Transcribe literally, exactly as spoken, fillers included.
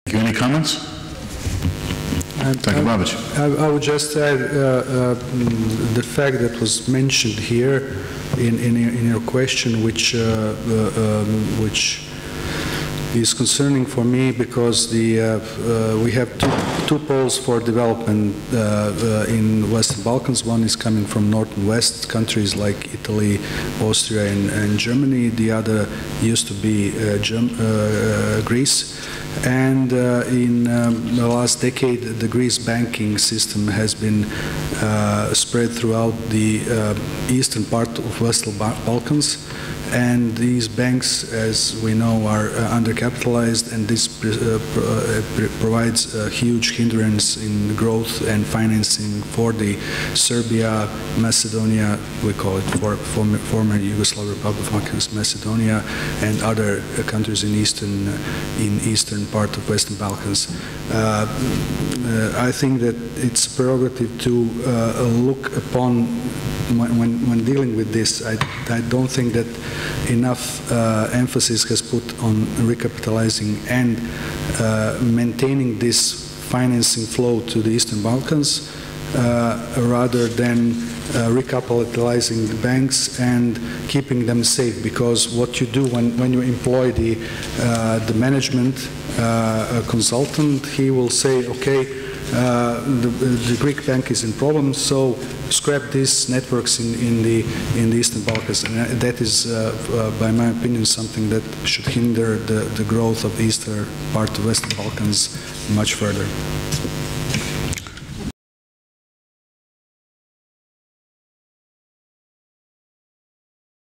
you. Any comments? Thank you, Babic. I, I would just add uh, uh, the fact that was mentioned here in, in, in your question, which, uh, uh, um, which is concerning for me, because the, uh, uh, we have two, two poles for development uh, uh, in Western Balkans. One is coming from north and west, countries like Italy, Austria, and, and Germany. The other used to be uh, Germ uh, Greece. And uh, in um, the last decade, the Greece banking system has been uh, spread throughout the uh, eastern part of Western Balkans. And these banks, as we know, are uh, undercapitalized, and this uh, pro uh, provides a huge hindrance in growth and financing for the Serbia, Macedonia, we call it for, former, former Yugoslav Republic of Macedonia, and other uh, countries in eastern uh, in eastern part of Western Balkans. Uh, uh, I think that it's prerogative to uh, look upon when, when, when dealing with this. I, I don't think that enough uh, emphasis has put on recapitalizing and uh, maintaining this financing flow to the Eastern Balkans, uh, rather than uh, recapitalizing the banks and keeping them safe. Because what you do when, when you employ the, uh, the management uh, consultant, he will say, okay, Uh, the, the Greek bank is in problem, so scrap these networks in, in the in the Eastern Balkans, and that is, uh, uh, by my opinion, something that should hinder the, the growth of the eastern part of Western Balkans much further.